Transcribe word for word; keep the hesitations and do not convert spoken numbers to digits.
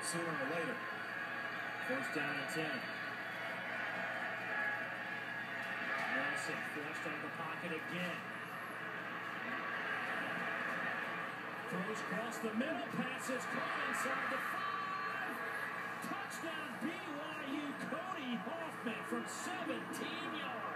sooner or later. First down and ten. Nelson flushed out of the pocket again. Throws across the middle, passes caught inside the five. Touchdown B Y U, Cody Hoffman from seventeen yards.